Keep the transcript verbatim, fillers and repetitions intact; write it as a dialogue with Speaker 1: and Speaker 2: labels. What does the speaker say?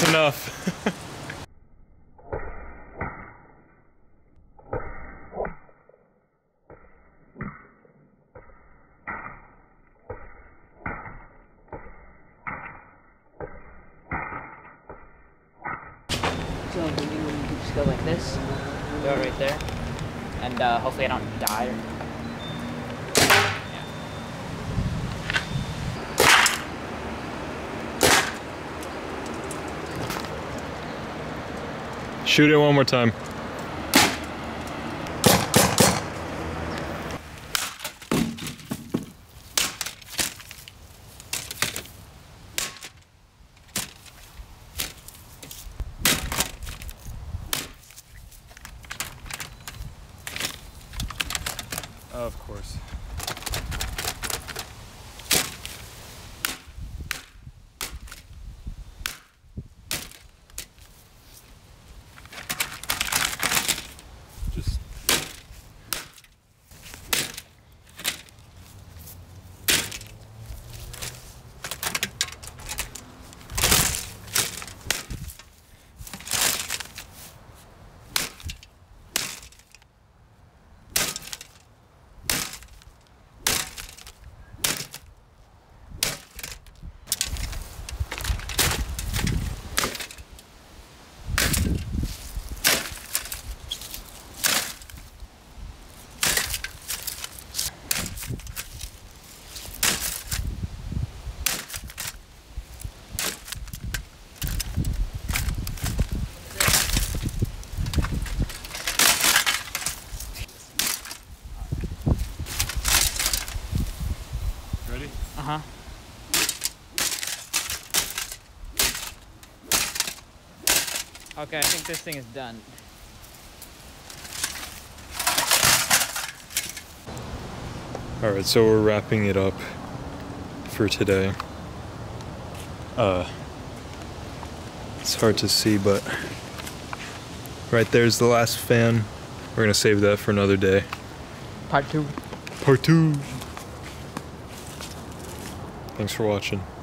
Speaker 1: enough.
Speaker 2: So you just go like this, go right there, and uh, hopefully I don't die. Or...
Speaker 1: Shoot it one more time. Of course. Just ready?
Speaker 2: Uh-huh. Okay, I think this thing is done.
Speaker 1: Alright, so we're wrapping it up for today. Uh, it's hard to see, but right there's the last fan. We're gonna save that for another day.
Speaker 2: Part two.
Speaker 1: Part two. Thanks for watching.